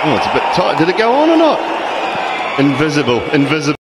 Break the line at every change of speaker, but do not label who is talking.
Oh, it's a bit tight. Did it go on or not? Invisible.